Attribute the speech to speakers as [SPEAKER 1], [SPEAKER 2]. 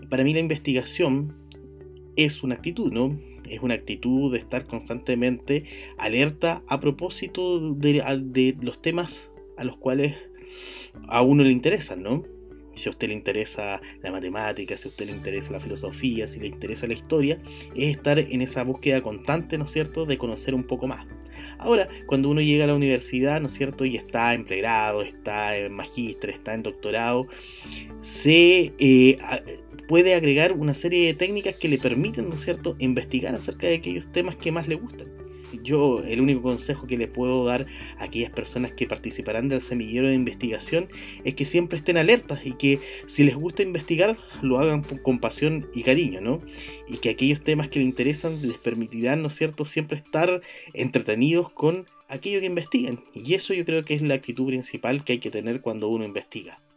[SPEAKER 1] Para mí la investigación es una actitud, ¿no? Es una actitud de estar constantemente alerta a propósito de los temas a los cuales a uno le interesan, ¿no? Si a usted le interesa la matemática, si a usted le interesa la filosofía, si le interesa la historia, es estar en esa búsqueda constante, ¿no es cierto?, de conocer un poco más. Ahora, cuando uno llega a la universidad, ¿no es cierto?, y está en pregrado, está en magíster, está en doctorado, se puede agregar una serie de técnicas que le permiten, ¿no es cierto?, investigar acerca de aquellos temas que más le gustan. Yo el único consejo que le puedo dar a aquellas personas que participarán del semillero de investigación es que siempre estén alertas y que si les gusta investigar lo hagan con pasión y cariño, ¿no? Y que aquellos temas que les interesan les permitirán, ¿no es cierto?, siempre estar entretenidos con aquello que investiguen. Y eso yo creo que es la actitud principal que hay que tener cuando uno investiga.